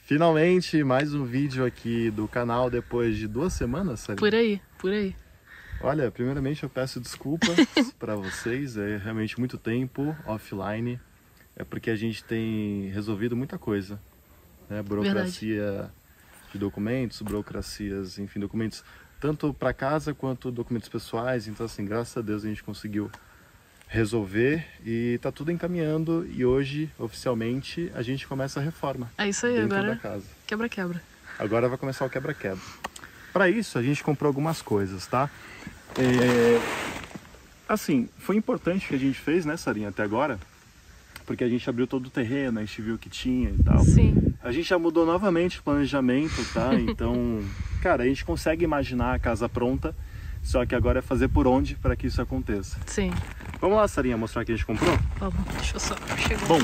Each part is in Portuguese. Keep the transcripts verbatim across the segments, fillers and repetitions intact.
Finalmente, mais um vídeo aqui do canal depois de duas semanas, Sarinha? Por aí, por aí. Olha, primeiramente eu peço desculpas para vocês, é realmente muito tempo offline, é porque a gente tem resolvido muita coisa, né? Burocracia Verdade. de documentos, burocracias, enfim, documentos tanto para casa quanto documentos pessoais, então assim, graças a Deus a gente conseguiu resolver e tá tudo encaminhando e hoje, oficialmente, a gente começa a reforma. É isso aí, dentro agora da casa. Quebra-quebra. Agora vai começar o quebra-quebra. Para isso, a gente comprou algumas coisas, tá? É... Assim, foi importante o que a gente fez, né, Sarinha, até agora, porque a gente abriu todo o terreno, a gente viu o que tinha e tal. Sim. A gente já mudou novamente o planejamento, tá? Então, cara, a gente consegue imaginar a casa pronta, só que agora é fazer por onde para que isso aconteça. Sim. Vamos lá, Sarinha, mostrar o que a gente comprou? Vamos, deixa eu só chegar. Bom,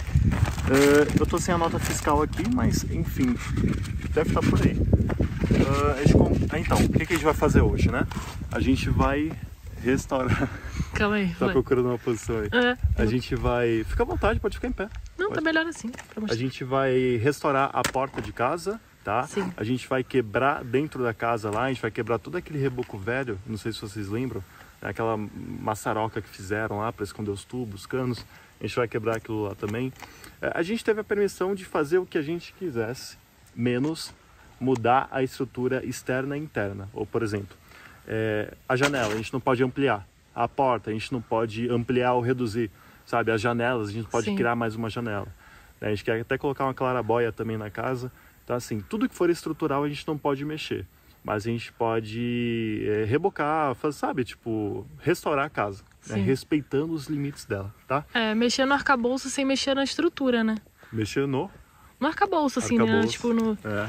uh, eu tô sem a nota fiscal aqui, mas enfim, deve estar por aí. Uh, a gente comp... Então, o que, que a gente vai fazer hoje, né? A gente vai restaurar... Calma aí, Tá vai. procurando uma posição aí. É. A gente vai... Fica à vontade, pode ficar em pé. Não, pode. Tá melhor assim. A gente vai restaurar a porta de casa, tá? Sim. A gente vai quebrar dentro da casa lá, a gente vai quebrar todo aquele reboco velho, não sei se vocês lembram, aquela maçaroca que fizeram lá para esconder os tubos, os canos, a gente vai quebrar aquilo lá também. A gente teve a permissão de fazer o que a gente quisesse, menos mudar a estrutura externa e interna. Ou, por exemplo, é, a janela, a gente não pode ampliar. A porta, a gente não pode ampliar ou reduzir, sabe? As janelas, a gente não pode Sim. criar mais uma janela. A gente quer até colocar uma claraboia também na casa. Então, assim, tudo que for estrutural a gente não pode mexer. Mas a gente pode é, rebocar, fazer, sabe, tipo, restaurar a casa, né? Respeitando os limites dela, tá? É, mexer no arcabouço sem mexer na estrutura, né? Mexer no... No arcabouço, assim, arcabouço. né? Tipo, no... É,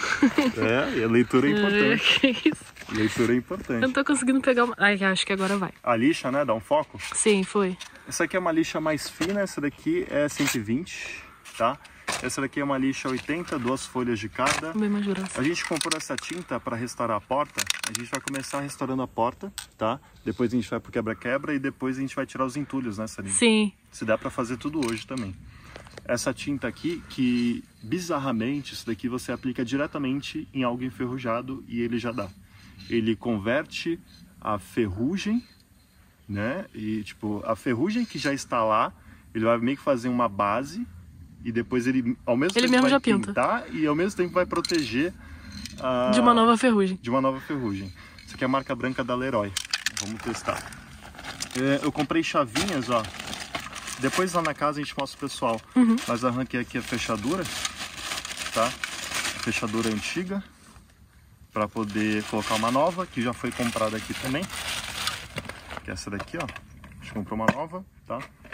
é e a leitura é importante. É, que isso? Leitura é importante. Eu não tô conseguindo pegar uma... Ai, acho que agora vai. A lixa, né? Dá um foco? Sim, foi. Essa aqui é uma lixa mais fina, essa daqui é cento e vinte, tá? Essa daqui é uma lixa oitenta, duas folhas de cada. Bem mais grossa. A gente comprou essa tinta para restaurar a porta. A gente vai começar restaurando a porta, tá? Depois a gente vai pro quebra-quebra e depois a gente vai tirar os entulhos, né, Sarinha? Sim. Se dá para fazer tudo hoje também. Essa tinta aqui, que bizarramente, isso daqui você aplica diretamente em algo enferrujado e ele já dá. Ele converte a ferrugem, né? E tipo, a ferrugem que já está lá, ele vai meio que fazer uma base. E depois ele, ao mesmo ele tempo, mesmo vai já pinta. pintar e ao mesmo tempo vai proteger a... de uma nova ferrugem. De uma nova ferrugem. Isso aqui é a marca branca da Leroy. Vamos testar. É, eu comprei chavinhas, ó. Depois lá na casa a gente mostra o pessoal. Uhum. Mas arranquei aqui a fechadura, tá? A fechadura antiga. Para poder colocar uma nova, que já foi comprada aqui também. Que é essa daqui, ó. A gente comprou uma nova, tá?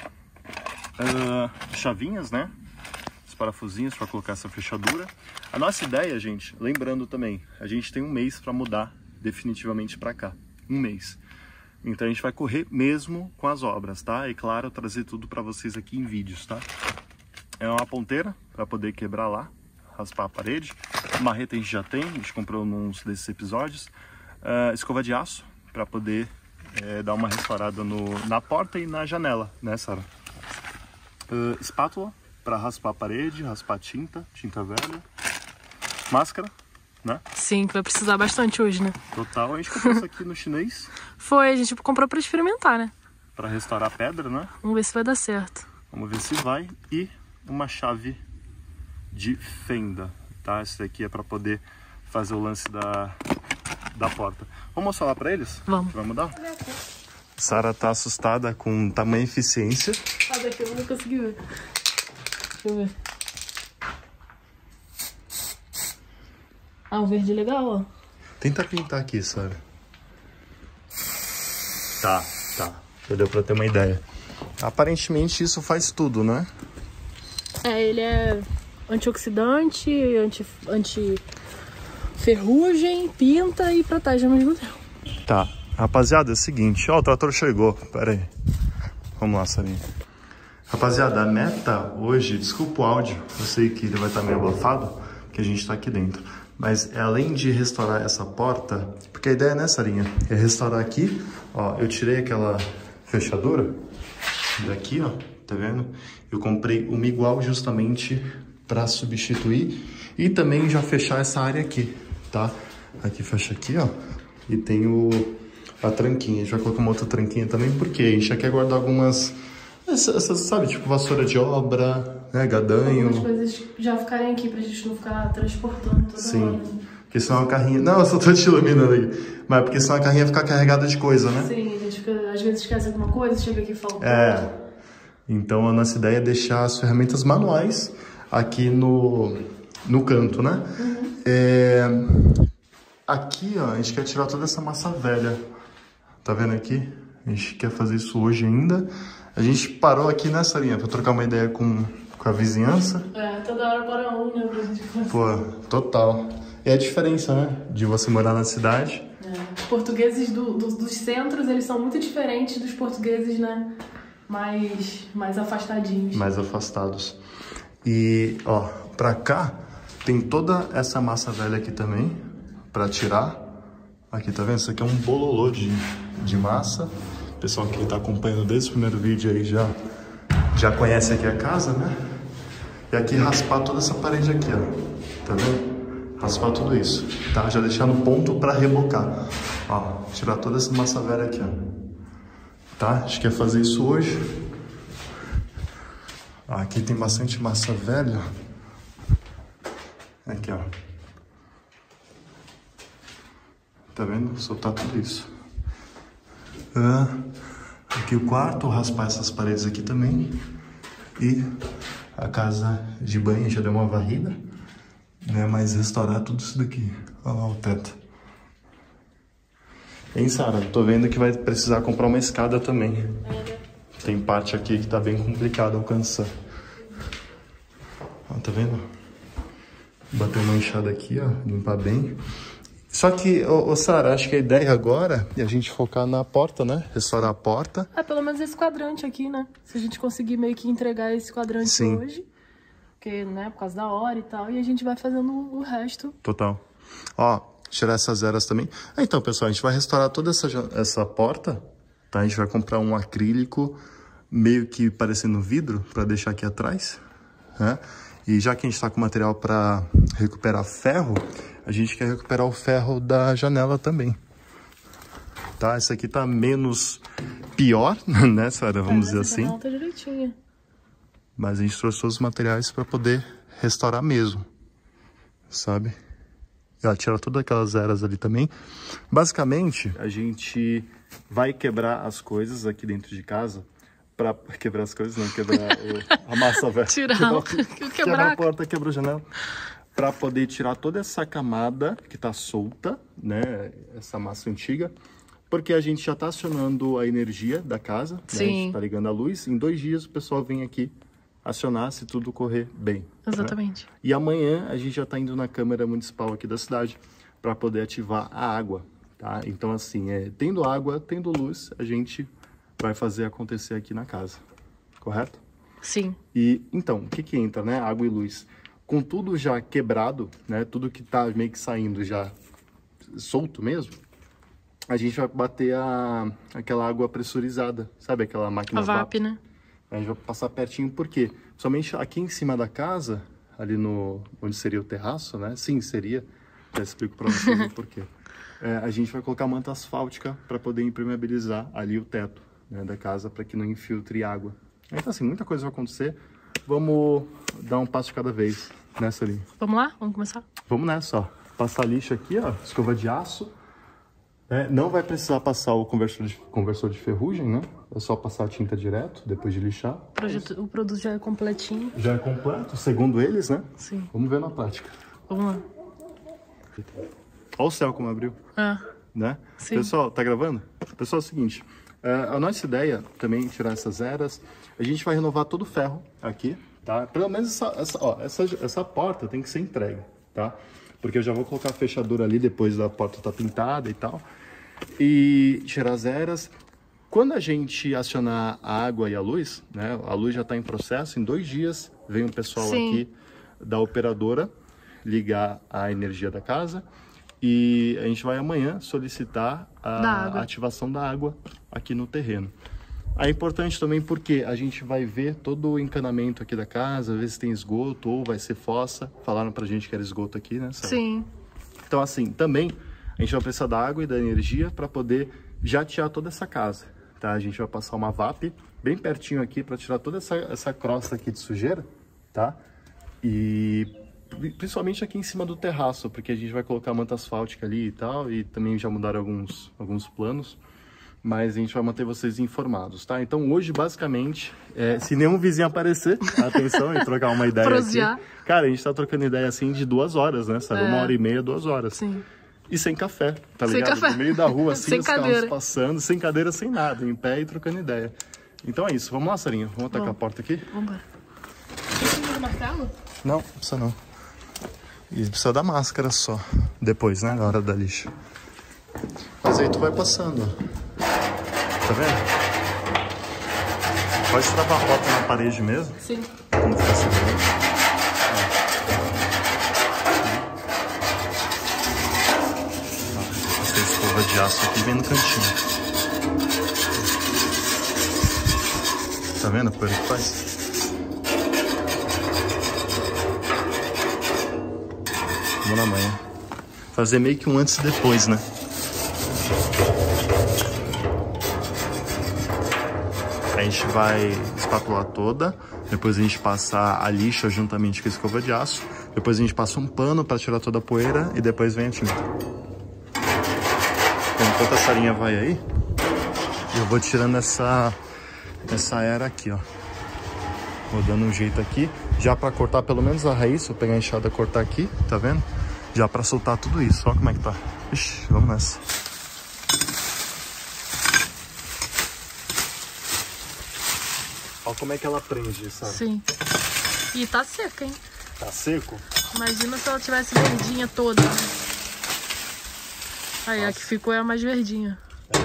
Uh, chavinhas, né? Parafusinhos para colocar essa fechadura. A nossa ideia, gente, lembrando também, a gente tem um mês para mudar definitivamente para cá, um mês. Então a gente vai correr mesmo com as obras, tá? E claro, trazer tudo para vocês aqui em vídeos, tá? É uma ponteira para poder quebrar lá, raspar a parede. Marreta a gente já tem, a gente comprou num desses episódios. Uh, escova de aço para poder é, dar uma restaurada no, na porta e na janela, né, Sara? Uh, espátula para raspar a parede, raspar tinta, tinta velha. Máscara, né? Sim, que vai precisar bastante hoje, né? Total. A gente comprou isso aqui no chinês. Foi, a gente comprou para experimentar, né? Para restaurar a pedra, né? Vamos ver se vai dar certo. Vamos ver se vai. E uma chave de fenda, tá? Esse daqui é para poder fazer o lance da, da porta. Vamos mostrar lá para eles? Vamos. Vai mudar? Sara tá assustada com tamanha eficiência. Ah, daqui eu não consegui ver. Deixa eu ver. Ah, um verde legal, ó. Tenta pintar aqui, Sara. Tá, tá. Já deu pra ter uma ideia. Aparentemente isso faz tudo, né? É, ele é antioxidante, anti, anti ferrugem, pinta e protege ao mesmo tempo. Tá. Rapaziada, é o seguinte. Ó, o trator chegou. Pera aí. Vamos lá, Sarinha. Rapaziada, a meta hoje, desculpa o áudio, eu sei que ele vai estar meio abafado, porque a gente está aqui dentro. Mas além de restaurar essa porta, porque a ideia, né, Sarinha, é restaurar aqui, ó, eu tirei aquela fechadura daqui, ó, tá vendo? Eu comprei uma igual justamente para substituir e também já fechar essa área aqui, tá? Aqui fecha aqui, ó, e tem o, a tranquinha. A gente vai colocar uma outra tranquinha também, porque a gente já quer guardar algumas, essas, essas, sabe, tipo vassoura de obra, né, gadanho. Algumas coisas já ficarem aqui pra gente não ficar transportando toda Sim. hora. Porque senão a carrinha... Não, eu só tô te iluminando aqui. Mas porque senão a carrinha fica carregada de coisa, né? Sim, a gente fica, às vezes esquece alguma coisa, chega aqui e fala... É. Então a nossa ideia é deixar as ferramentas manuais aqui no, no canto, né? Uhum. É... Aqui, ó, a gente quer tirar toda essa massa velha. Tá vendo aqui? A gente quer fazer isso hoje ainda. A gente parou aqui nessa linha pra trocar uma ideia com, com a vizinhança. É, toda hora para um, né, pra gente fazer. Pô, total. É a diferença, né? De você morar na cidade. É. Os portugueses do, do, dos centros, eles são muito diferentes dos portugueses, né? Mais, mais afastadinhos. Mais afastados. E, ó, pra cá tem toda essa massa velha aqui também, pra tirar. Aqui, tá vendo? Isso aqui é um bololô de, de massa. O pessoal que tá acompanhando desde o primeiro vídeo aí já, já conhece aqui a casa, né? E aqui raspar toda essa parede aqui, ó. Tá vendo? Raspar tudo isso, tá? Já deixar no ponto pra rebocar. Ó, tirar toda essa massa velha aqui, ó. Tá? A gente quer fazer isso hoje. Aqui tem bastante massa velha. Aqui, ó. Tá vendo? Soltar tudo isso. Ah, aqui o quarto, raspar essas paredes aqui também. E a casa de banho já deu uma varrida. Né, mas restaurar tudo isso daqui. Olha lá o teto. Hein, Sara? Tô vendo que vai precisar comprar uma escada também. Tem parte aqui que tá bem complicado alcançar. Ó, tá vendo? Bater uma enxada aqui, ó. Limpar bem. Só que, ô, ô Sara, acho que a ideia agora é a gente focar na porta, né? Restaurar a porta. É, pelo menos esse quadrante aqui, né? Se a gente conseguir meio que entregar esse quadrante Sim. hoje... Porque, né, por causa da hora e tal, e a gente vai fazendo o resto. Total. Ó, tirar essas eras também. Ah, então, pessoal, a gente vai restaurar toda essa, essa porta, tá? A gente vai comprar um acrílico meio que parecendo vidro para deixar aqui atrás, né? E já que a gente tá com material para recuperar ferro, a gente quer recuperar o ferro da janela também. Tá? Essa aqui tá menos pior, né, Sara? Vamos é, dizer assim. Essa tá direitinha. Mas a gente trouxe todos os materiais para poder restaurar mesmo, sabe? Ela tira todas aquelas eras ali também. Basicamente, a gente vai quebrar as coisas aqui dentro de casa. Para quebrar as coisas, não, quebrar o, a massa velha. Tirar, quebrar, quebrar. quebrar a porta, quebrar a janela. Para poder tirar toda essa camada que tá solta, né? Essa massa antiga. Porque a gente já tá acionando a energia da casa. Sim. Né? A gente tá ligando a luz. Em dois dias o pessoal vem aqui acionar se tudo correr bem. Exatamente. Né? E amanhã a gente já está indo na Câmara Municipal aqui da cidade para poder ativar a água, tá? Então, assim, é, tendo água, tendo luz, a gente vai fazer acontecer aqui na casa, correto? Sim. E, então, o que que entra, né? Água e luz. Com tudo já quebrado, né? Tudo que tá meio que saindo já solto mesmo, a gente vai bater a, aquela água pressurizada, sabe? Aquela máquina a V A P, né? A gente vai passar pertinho, por quê? Somente aqui em cima da casa, ali no onde seria o terraço, né? Sim, seria. Já explico para vocês o porquê. É, a gente vai colocar manta asfáltica para poder impermeabilizar ali o teto, né, da casa, para que não infiltre água. Então, assim, muita coisa vai acontecer. Vamos dar um passo de cada vez nessa linha. Vamos lá? Vamos começar? Vamos nessa, ó. Passar lixo aqui, ó. Escova de aço. É, não vai precisar passar o conversor de, conversor de ferrugem, né? É só passar a tinta direto, depois de lixar. O, projeto, o produto já é completinho. Já é completo, segundo eles, né? Sim. Vamos ver na prática. Vamos lá. Olha o céu como abriu. É. Né? Sim. Pessoal, tá gravando? Pessoal, é o seguinte. É, a nossa ideia também é tirar essas eras. A gente vai renovar todo o ferro aqui, tá? Pelo menos essa, essa, ó, essa, essa porta tem que ser entregue, tá? Porque eu já vou colocar a fechadura ali depois da porta estar pintada e tal. E tirar as eras. Quando a gente acionar a água e a luz, né? A luz já está em processo. Em dois dias vem um pessoal Sim. aqui da operadora ligar a energia da casa. E a gente vai amanhã solicitar a, da a ativação da água aqui no terreno. É importante também porque a gente vai ver todo o encanamento aqui da casa, ver se tem esgoto ou vai ser fossa. Falaram pra gente que era esgoto aqui, né, Sara? Sim. Então, assim, também a gente vai precisar da água e da energia para poder jatear toda essa casa, tá? A gente vai passar uma V A P bem pertinho aqui para tirar toda essa, essa crosta aqui de sujeira, tá? E principalmente aqui em cima do terraço, porque a gente vai colocar manta asfáltica ali e tal, e também já mudaram alguns, alguns planos. Mas a gente vai manter vocês informados, tá? Então hoje, basicamente, é, se nenhum vizinho aparecer, atenção e trocar uma ideia aqui. Cara, a gente tá trocando ideia assim de duas horas, né? Sabe? É. Uma hora e meia, duas horas. Sim. E sem café, tá sem ligado? Café. No meio da rua, assim, sem os cadeira. carros passando, sem cadeira, sem nada, em pé e trocando ideia. Então é isso, vamos lá, Sarinha? Vamos atacar Bom. a porta aqui? Vamos embora. Precisa do martelo? Não, precisa não. E precisa da máscara só, depois, né? Na hora da lixa. Mas aí tu vai passando, ó. Tá vendo? Pode travar a rota na parede mesmo. Sim. Como fica segurando. Essa escova de aço aqui vem no cantinho. Tá vendo a poeira que faz? Vamos na manhã. Fazer meio que um antes e depois, né? A gente vai espatular toda, depois a gente passa a lixa juntamente com a escova de aço, depois a gente passa um pano para tirar toda a poeira e depois vem a tinta. Então, enquanto a Sarinha vai aí, eu vou tirando essa, essa era aqui, ó. Vou dando um jeito aqui, já para cortar pelo menos a raiz, vou pegar a enxada e cortar aqui, tá vendo? Já para soltar tudo isso, ó como é que tá. Ixi, vamos nessa. Olha como é que ela prende, sabe? Sim. E tá seca, hein? Tá seco? Imagina se ela tivesse verdinha toda. Aí, Nossa. A que ficou é a mais verdinha. É,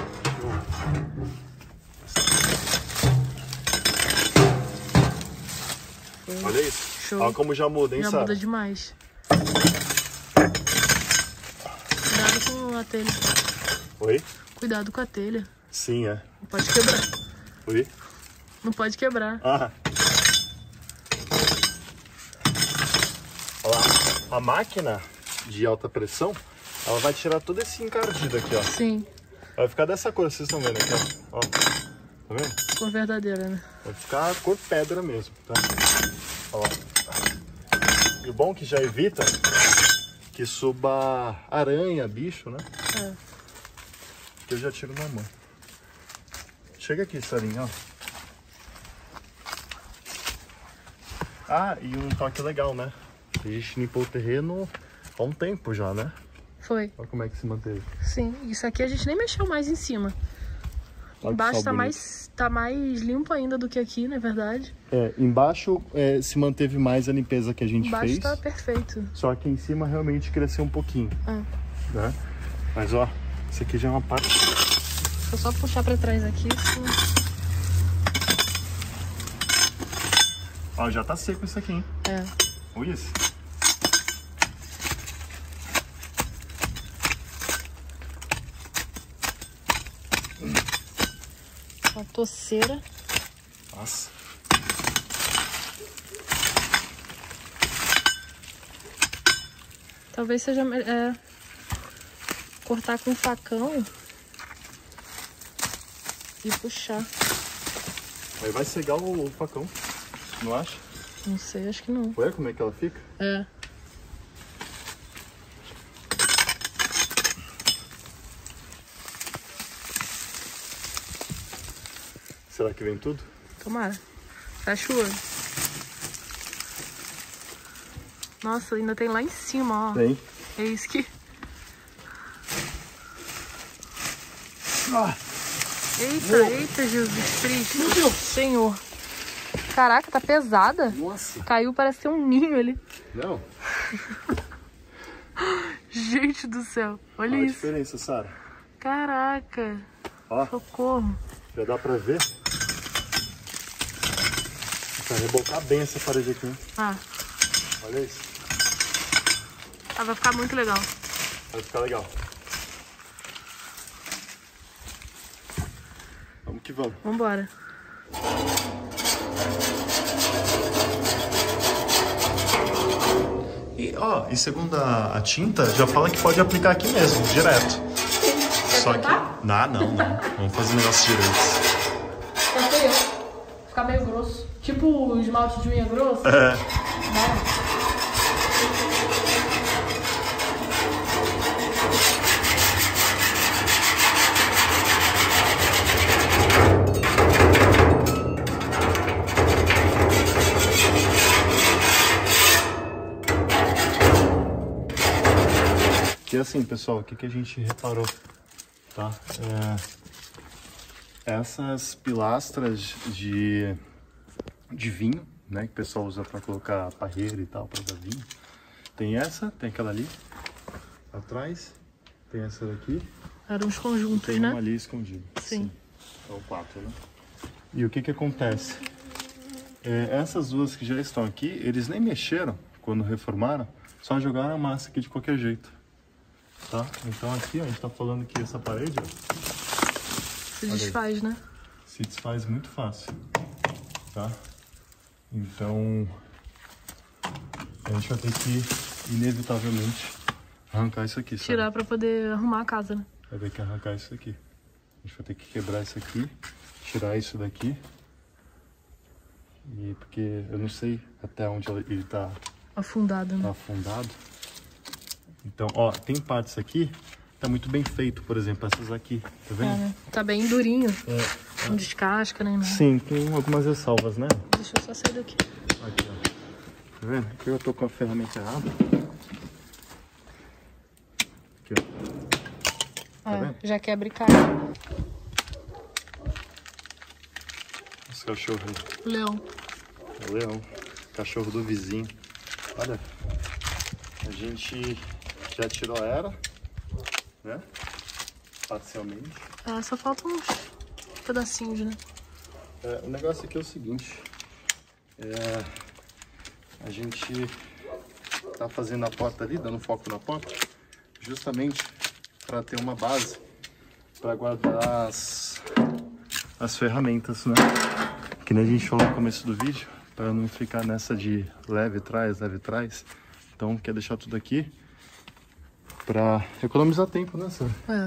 show. Olha isso. Show. Olha como já muda, hein, Já Sara? muda demais. Cuidado com a telha. Oi? Cuidado com a telha. Sim, é. Não pode quebrar. Oi? Não pode quebrar. Ah. Olha lá, a máquina de alta pressão, ela vai tirar todo esse encardido aqui, ó. Sim. Vai ficar dessa cor, vocês estão vendo aqui, ó. Ó. Tá vendo? Cor verdadeira, né? Vai ficar cor pedra mesmo, tá? Ó. E o bom é que já evita que suba aranha, bicho, né? É. Que eu já tiro na mão. Chega aqui, Sarinha, ó. Ah, e um toque legal, né? A gente limpou o terreno há um tempo já, né? Foi. Olha como é que se manteve. Sim, isso aqui a gente nem mexeu mais em cima. Olha embaixo tá mais, tá mais limpo ainda do que aqui, na verdade. É, embaixo é, se manteve mais a limpeza que a gente embaixo fez. Embaixo tá perfeito. Só que em cima realmente cresceu um pouquinho. É. Né? Mas ó, isso aqui já é uma parte... Deixa eu só puxar pra trás aqui. Assim. Ó, já tá seco isso aqui, hein? É. Olha isso. Uma toceira. Nossa. Talvez seja é, cortar com um facão e puxar. Aí vai cegar o, o facão. Não acha? Não sei, acho que não. Ué, como é que ela fica? É. Será que vem tudo? Tomara. Fecha o olho. Nossa, ainda tem lá em cima, ó. Tem. É isso que... Ah. Eita, Meu. eita, Jesus Cristo. Meu Deus. Senhor. Caraca, tá pesada. Nossa. Caiu, parece ser um ninho ali. Não. Gente do céu. Olha Olha isso. a diferença, Sara. Caraca. Ó. Socorro. Já dá pra ver. Vai rebocar bem essa parede aqui, hein? Ah. Olha isso. Ah, vai ficar muito legal. Vai ficar legal. Vamos que vamos. Vambora. E, ó, e segundo a, a tinta, já fala que pode aplicar aqui mesmo, direto. Quer Só tentar? que... Não, não, não. Vamos fazer o negócio direito. Tá feio. Ficar meio grosso. Tipo o esmalte de unha grosso. É. Né? E assim, pessoal, o que, que a gente reparou, tá? É, essas pilastras de, de vinho, né, que o pessoal usa para colocar parreira e tal, para dar vinho. Tem essa, tem aquela ali, atrás, tem essa daqui. Eram os conjuntos, tem né? uma ali escondida. Sim. São quatro, né? E o que que acontece? É, essas duas que já estão aqui, eles nem mexeram quando reformaram, só jogaram a massa aqui de qualquer jeito. Tá? Então aqui, ó, a gente tá falando que essa parede, ó, se desfaz, né? Se desfaz muito fácil, tá? Então a gente vai ter que inevitavelmente arrancar isso aqui, sabe? Tirar pra poder arrumar a casa, né? Vai ter que arrancar isso aqui. A gente vai ter que quebrar isso aqui, tirar isso daqui. E porque eu não sei até onde ele tá afundado, né? Tá afundado. Então, ó, tem partes aqui, tá muito bem feito, por exemplo, essas aqui, tá vendo? É, né? Tá bem durinho, é, não descasca nem nada. Sim, com algumas ressalvas, né? Deixa eu só sair daqui. Aqui, ó. Tá vendo? Aqui eu tô com a ferramenta errada. Aqui, ó. Tá É, vendo? já quebra e cai. Esse cachorro aí. Leão. É o leão. Cachorro do vizinho. Olha. A gente já tirou a era, né? Parcialmente. É, só faltam uns pedacinhos, né? É, o negócio aqui é o seguinte. É, a gente tá fazendo a porta ali, dando foco na porta, justamente para ter uma base para guardar as, as ferramentas, né? Que nem a gente falou no começo do vídeo, para não ficar nessa de leve trás, leve trás. Então quer deixar tudo aqui para economizar tempo, né, Sara? É.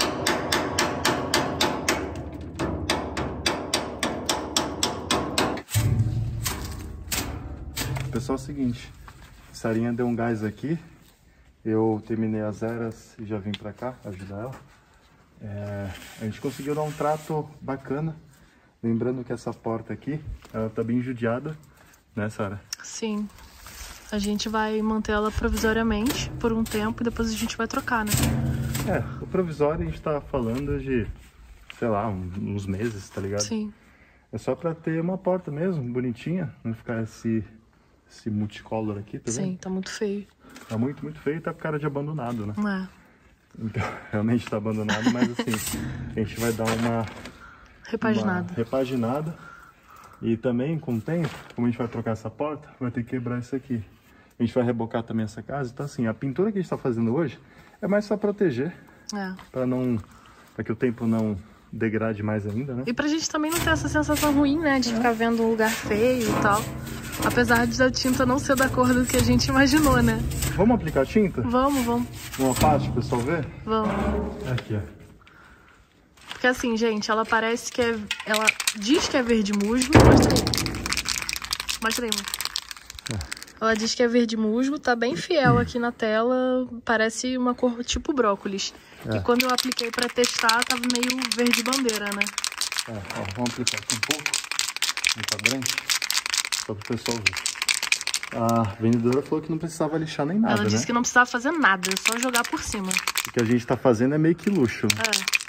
Pessoal, é o seguinte, Sarinha deu um gás aqui, eu terminei as eras e já vim pra cá ajudar ela. É, a gente conseguiu dar um trato bacana, lembrando que essa porta aqui, ela tá bem judiada, né, Sara? Sim, a gente vai manter ela provisoriamente por um tempo e depois a gente vai trocar, né? É, o provisório a gente tá falando de, sei lá, uns meses, tá ligado? Sim. É só pra ter uma porta mesmo, bonitinha, não ficar esse... esse multicolor aqui, tá vendo? Sim, tá muito feio. Tá muito, muito feio e tá com cara de abandonado, né? É. Então, realmente tá abandonado, mas assim, a gente vai dar uma... Repaginada. Uma repaginada. E também, com o tempo, como a gente vai trocar essa porta, vai ter que quebrar isso aqui. A gente vai rebocar também essa casa. Então assim, a pintura que a gente tá fazendo hoje é mais pra proteger. É. Pra não... pra que o tempo não degrade mais ainda, né? E pra gente também não ter essa sensação ruim, né? De ficar vendo um lugar feio e tal. Apesar de a tinta não ser da cor do que a gente imaginou, né? Vamos aplicar tinta? Vamos, vamos. Uma parte, pro pessoal ver? Vamos. Aqui, ó. Porque assim, gente, ela parece que é... Ela diz que é verde musgo. Mostra aí. Mostra aí, mano. É. Ela diz que é verde musgo, tá bem fiel aqui na tela. Parece uma cor tipo brócolis. É. E quando eu apliquei pra testar, tava meio verde bandeira, né? É, ó, vamos aplicar aqui um pouco. Um quadrante. Só pro pessoal ver. A vendedora falou que não precisava lixar nem nada, Ela disse né? que não precisava fazer nada, só jogar por cima. O que a gente tá fazendo é meio que luxo. É.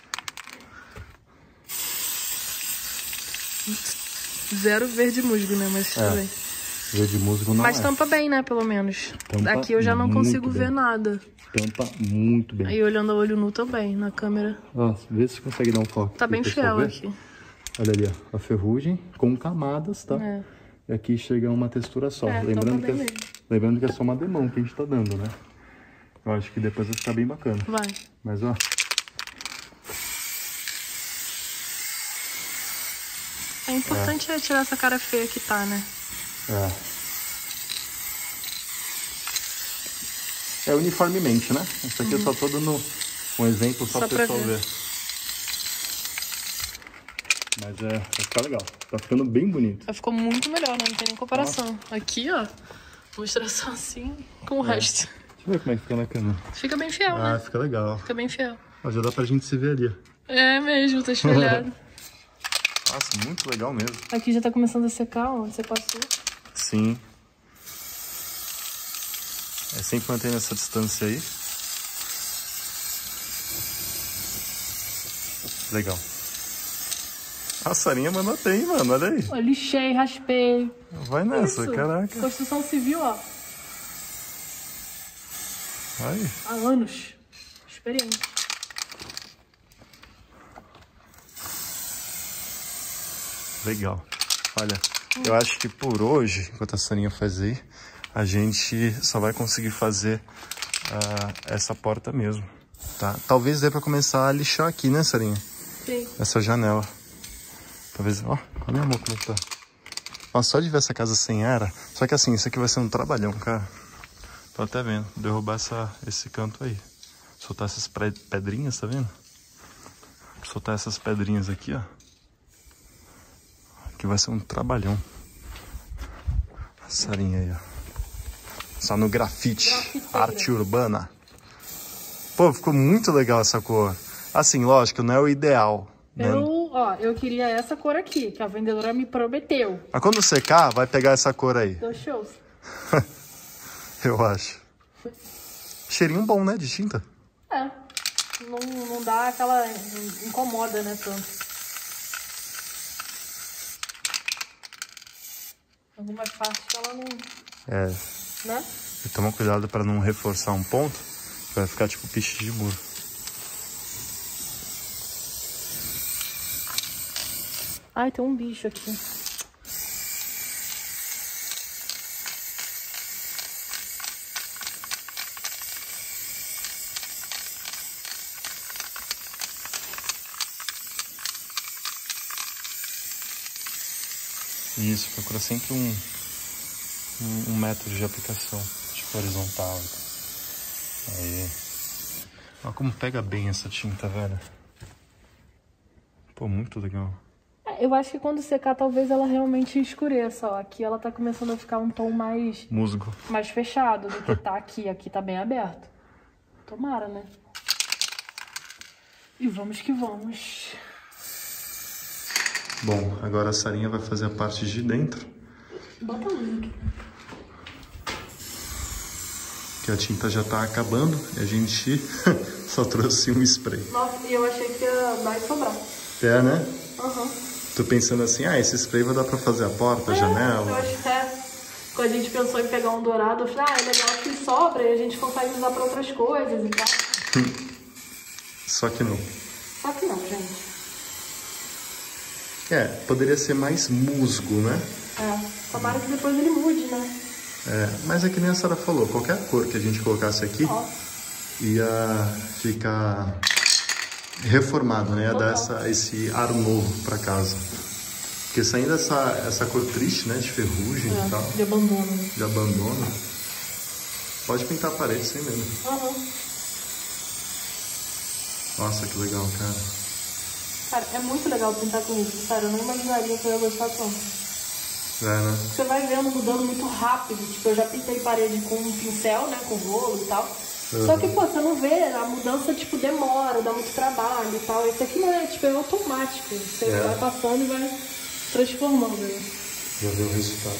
Zero verde musgo, né? Mas tudo é. bem. Verde musgo não Mas é. tampa bem, né? Pelo menos. Tampa Aqui eu já não consigo ver bem. nada. Tampa muito bem. Aí olhando a olho nu também, na câmera. Ó, vê se consegue dar um foco. Tá bem fiel aqui. Olha ali, ó. A ferrugem com camadas, tá? É. E aqui chega uma textura só. É, lembrando, que é, mesmo. lembrando que é só uma demão que a gente tá dando, né? Eu acho que depois vai ficar bem bacana. Vai. Mas, ó. É importante é. tirar essa cara feia que tá, né? É. É uniformemente, né? Isso aqui uhum. eu só tô dando um exemplo só, só pro pessoal ver. ver. Mas é, vai ficar legal. Tá ficando bem bonito. Ficou muito melhor, né? Não tem nem comparação. Nossa. Aqui, ó, ilustração assim com o é. resto. Deixa eu ver como é que fica na câmera. Fica bem fiel, ah, né? Fica legal. Fica bem fiel. Ó, já dá pra gente se ver ali. É mesmo, tá espelhado. Nossa, muito legal mesmo. Aqui já tá começando a secar, onde você passou. Sim. É sempre mantendo essa distância aí. Legal. A Sarinha mandou bem, mano. Olha aí. Eu lixei, raspei. Vai nessa, Isso. caraca. Construção civil, ó. Vai. Há anos. Experiente. Legal. Olha, hum. eu acho que por hoje, enquanto a Sarinha faz aí, a gente só vai conseguir fazer uh, essa porta mesmo, tá? Talvez dê pra começar a lixar aqui, né, Sarinha? Sim. Essa janela. Talvez... Ó, olha, meu amor, como é que tá. Nossa, só de ver essa casa sem era... Só que assim, isso aqui vai ser um trabalhão, cara. Tô até vendo. Derrubar essa, esse canto aí. Soltar essas pedrinhas, tá vendo? Soltar essas pedrinhas aqui, ó. Aqui vai ser um trabalhão. A Sarinha aí, ó. Só no grafite. Grafiteira. Arte urbana. Pô, ficou muito legal essa cor. Assim, lógico, não é o ideal. Né? Eu, ó, eu queria essa cor aqui, que a vendedora me prometeu. Mas quando secar, vai pegar essa cor aí. Dois shows. Eu acho. Cheirinho bom, né, de tinta? É. Não, não dá aquela... Não incomoda, né, tanto. Algumas partes que ela não... É. Né? E toma cuidado para não reforçar um ponto, que vai ficar tipo piche de muro. Ai, tem um bicho aqui. Isso, procura sempre um, um, um método de aplicação, tipo horizontal. Aí. Olha como pega bem essa tinta, velho. Pô, muito legal. Eu acho que quando secar, talvez ela realmente escureça, ó. Aqui ela tá começando a ficar um tom mais... Musgo. Mais fechado do que tá aqui. Aqui tá bem aberto. Tomara, né? E vamos que vamos. Bom, agora a Sarinha vai fazer a parte de dentro. Bota a luz aqui. Que a tinta já tá acabando e a gente só trouxe um spray. Nossa, e eu achei que ia dar e sobrar. É, né? Aham. Uhum. Tô pensando assim, ah, esse spray vai dar pra fazer a porta, a é, janela. Eu acho que é. Quando a gente pensou em pegar um dourado, eu falei, ah, é legal que sobra e a gente consegue usar pra outras coisas e tal. Só que não. Só que não, gente. É, poderia ser mais musgo, né? É, tomara que depois ele mude, né? É, mas é que nem a Sara falou, qualquer cor que a gente colocasse aqui, ó, ia ficar reformado, né? Ia dar essa, esse ar novo pra casa. Porque saindo essa, essa cor triste, né? De ferrugem é, e tal. De abandono. De abandono. Pode pintar a parede sem medo. Uhum. Nossa, que legal, cara. Cara, é muito legal pintar com isso. Cara, eu não imaginaria que eu ia gostar tanto. É, né? Você vai vendo mudando muito rápido. Tipo, eu já pintei parede com um pincel, né? Com rolo e tal. Uhum. Só que, pô, você não vê, a mudança, tipo, demora, dá muito trabalho e tal. Esse aqui não é, tipo, é automático. Você é. vai passando e vai transformando. Né? Já vê o resultado.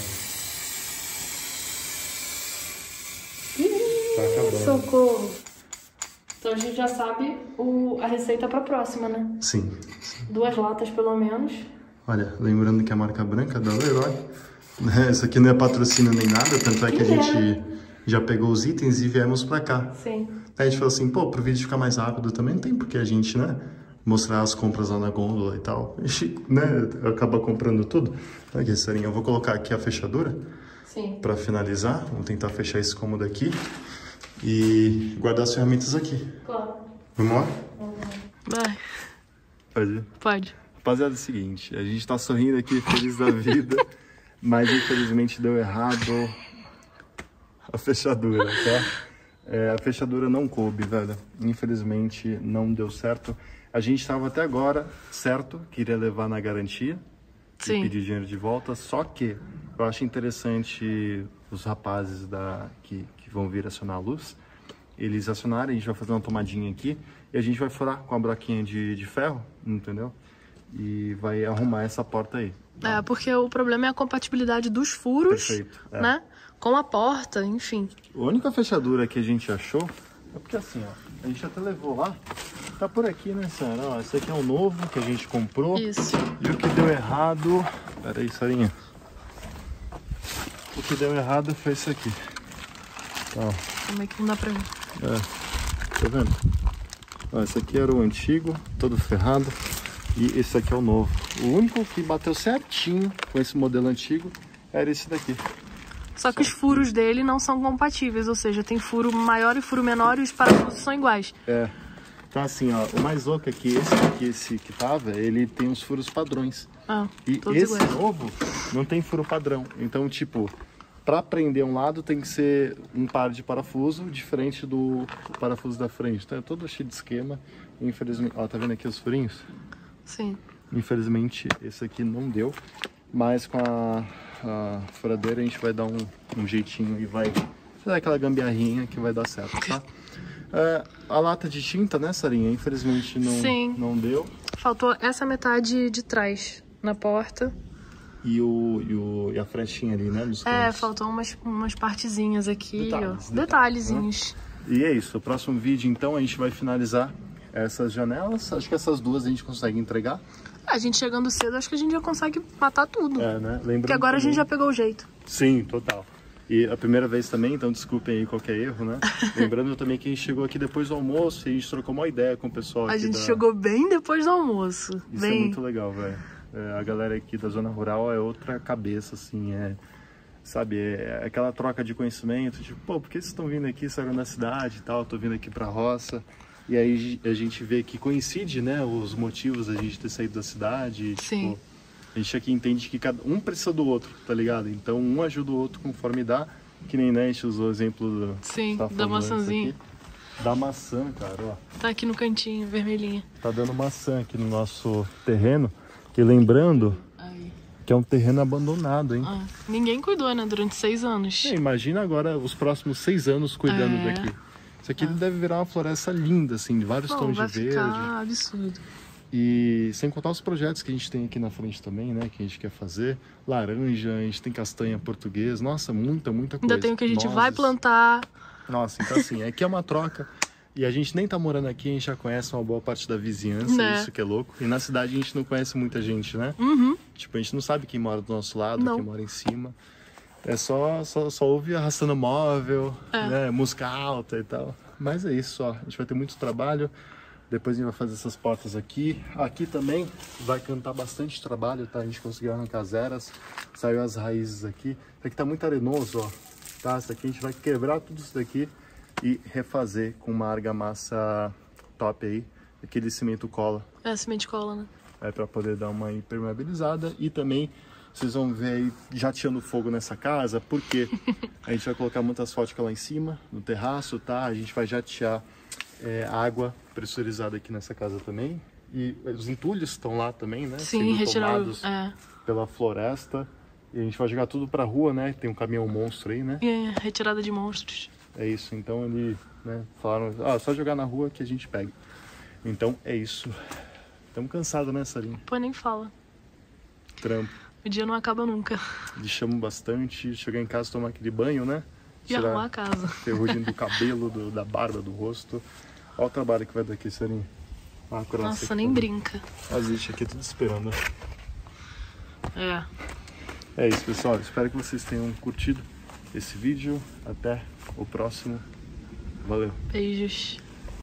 Ih, tá acabando. Socorro. Então a gente já sabe o, a receita pra próxima, né? Sim, sim. Duas latas, pelo menos. Olha, lembrando que a marca branca da Leroy, né? Isso aqui não é patrocínio nem nada, tanto é que a gente já pegou os itens e viemos pra cá. Sim. Aí a gente falou assim, pô, pro vídeo ficar mais rápido também, não tem porque a gente, né, mostrar as compras lá na gôndola e tal. A gente, né, acaba comprando tudo. Aqui, Sarinha, eu vou colocar aqui a fechadura. Sim. Pra finalizar. Vamos tentar fechar esse cômodo aqui e guardar as ferramentas aqui. Claro. Vamos lá? Vai. Pode ir? Pode. Rapaziada, é o seguinte, a gente tá sorrindo aqui, feliz da vida, mas infelizmente deu errado a fechadura, tá? É, a fechadura não coube, velho. Infelizmente não deu certo. A gente tava até agora certo, queria levar na garantia Sim. e pedir dinheiro de volta, só que eu acho interessante os rapazes da, que, que vão vir acionar a luz, eles acionarem, a gente vai fazer uma tomadinha aqui e a gente vai furar com a broquinha de, de ferro, entendeu? E vai arrumar essa porta aí. Tá? É, porque o problema é a compatibilidade dos furos, Perfeito, é. né? Com a porta, enfim. A única fechadura que a gente achou é porque assim, ó, a gente até levou lá, tá por aqui, né, Sara? Ó, esse aqui é o novo que a gente comprou. Isso. E o que deu errado... Pera aí, Sarinha. O que deu errado foi isso aqui. Ó. Como é que não dá pra ver? É, tá vendo? Ó, esse aqui era o antigo, todo ferrado. E esse aqui é o novo. O único que bateu certinho com esse modelo antigo era esse daqui. Só que os furos dele não são compatíveis, ou seja, tem furo maior e furo menor e os parafusos são iguais. É. Então assim, ó, o mais louco é que esse aqui, esse que tava, ele tem os furos padrões. Ah, e esse iguais. Novo não tem furo padrão. Então, tipo, pra prender um lado tem que ser um par de parafuso diferente do parafuso da frente. Então é todo cheio de esquema. Infelizmente, ó, tá vendo aqui os furinhos? Sim. Infelizmente esse aqui não deu, mas com a, a furadeira a gente vai dar um, um jeitinho e vai fazer aquela gambiarrinha que vai dar certo, tá? É, a lata de tinta, né, Sarinha? Infelizmente não, Sim. não deu. Faltou essa metade de trás na porta. E, o, e, o, e a frechinha ali, né? Nos é, cantos. faltou umas, umas partezinhas aqui, detalhes, ó. Detalhes, Detalhezinhos. Né? E é isso, o próximo vídeo então a gente vai finalizar essas janelas. Acho que essas duas a gente consegue entregar. A gente chegando cedo, acho que a gente já consegue matar tudo. É, né? Lembrando Porque agora também... a gente já pegou o jeito. Sim, total. E a primeira vez também, então desculpem aí qualquer erro, né? Lembrando também que a gente chegou aqui depois do almoço e a gente trocou uma ideia com o pessoal aqui. A gente da... chegou bem depois do almoço. Isso bem... é muito legal, velho. É, a galera aqui da zona rural é outra cabeça, assim, é... Sabe, é aquela troca de conhecimento, tipo, pô, por que vocês estão vindo aqui, saíram da cidade e tal, tô vindo aqui pra roça. E aí a gente vê que coincide, né, os motivos da gente ter saído da cidade. Sim. Tipo, a gente aqui entende que cada um precisa do outro, tá ligado? Então um ajuda o outro conforme dá, que nem, né, a gente usou o exemplo do, Sim, tá da maçãzinha. Da maçã, cara, ó. Tá aqui no cantinho, vermelhinha. Tá dando maçã aqui no nosso terreno, que lembrando Aí. que é um terreno abandonado, hein? Ah, ninguém cuidou, né, durante seis anos. É, imagina agora os próximos seis anos cuidando é. daqui. Isso aqui ah. deve virar uma floresta linda, assim, de vários Bom, tons vai de verde. ficar absurdo. E sem contar os projetos que a gente tem aqui na frente também, né? Que a gente quer fazer. Laranja, a gente tem castanha portuguesa. Nossa, muita, muita coisa. Ainda tem o que a gente Nozes. vai plantar. Nossa, então assim, aqui é uma troca. E a gente nem tá morando aqui, a gente já conhece uma boa parte da vizinhança, né? Isso que é louco. E na cidade a gente não conhece muita gente, né? Uhum. Tipo, a gente não sabe quem mora do nosso lado, não. quem mora em cima. É só, só, só ouve arrastando móvel, é. né? Música alta e tal. Mas é isso, ó. A gente vai ter muito trabalho. Depois a gente vai fazer essas portas aqui. Aqui também vai cantar bastante trabalho, tá? A gente conseguiu arrancar as eras. Saiu as raízes aqui. Isso aqui tá muito arenoso, ó. Tá? Isso aqui a gente vai quebrar tudo isso daqui e refazer com uma argamassa top aí. Aquele cimento cola. É, cimento cola, né? É pra poder dar uma impermeabilizada. E também vocês vão ver aí jateando fogo nessa casa. Porque a gente vai colocar muitas fóticas lá em cima, no terraço, tá? A gente vai jatear é, água pressurizada aqui nessa casa também. E os entulhos estão lá também, né? Sim, retirados é. pela floresta. E a gente vai jogar tudo pra rua, né? Tem um caminhão monstro aí, né? É, retirada de monstros. É isso, então ele, né, falaram, ah, só jogar na rua que a gente pega. Então é isso. Estamos cansados, né, Sarinha? Pô, nem fala. Trampo. O dia não acaba nunca. Lixamos bastante, chegar em casa, tomar aquele banho, né? E arrumar a casa. Ferrugem do cabelo, do, da barba, do rosto. Olha o trabalho que vai dar aqui, Sarinha. Ah, nossa, nem brinca. As lixas aqui tudo esperando. É. É isso, pessoal. Espero que vocês tenham curtido esse vídeo. Até o próximo. Valeu. Beijos.